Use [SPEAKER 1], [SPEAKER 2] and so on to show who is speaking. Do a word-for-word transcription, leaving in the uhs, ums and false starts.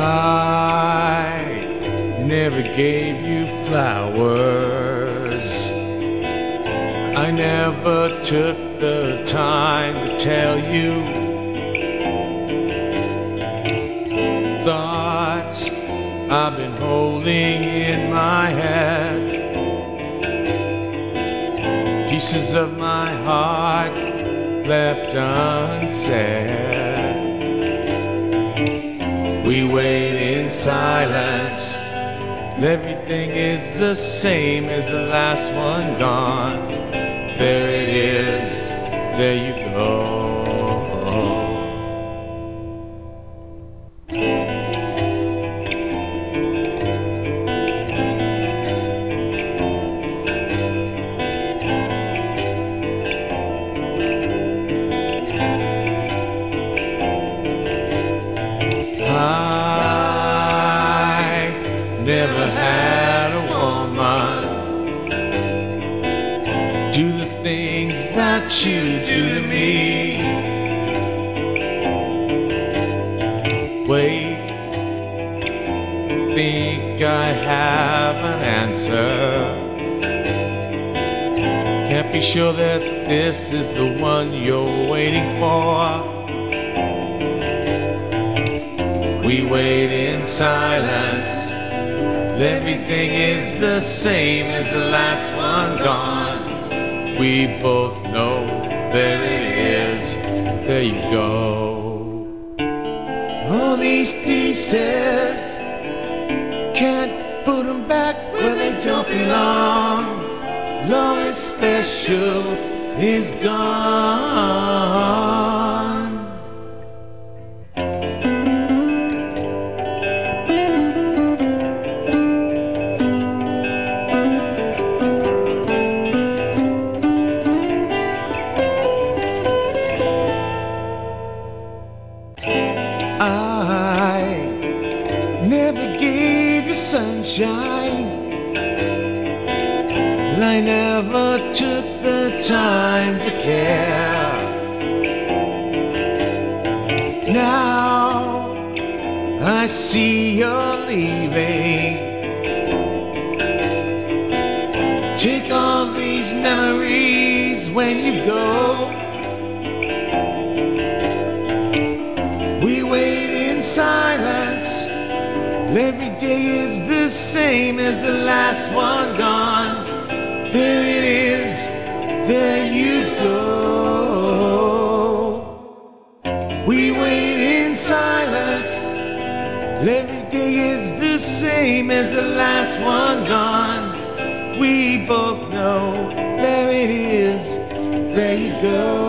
[SPEAKER 1] I never gave you flowers. I never took the time to tell you thoughts I've been holding in my head, pieces of my heart left unsaid. We wait in silence, everything is the same as the last one gone. There it is, there you go. Never had a woman do the things that you do to me. Wait, think I have an answer. Can't be sure that this is the one you're waiting for. We wait in silence, everything is the same as the last one gone. We both know there it is, there you go. All these pieces, can't put them back where they don't belong. Love is special, is gone. Never gave you sunshine, I never took the time to care. Now I see you're leaving. Take all these memories when you go. We wait in silence, every day is the same as the last one gone. There it is, there you go. We wait in silence, every day is the same as the last one gone. We both know, there it is, there you go.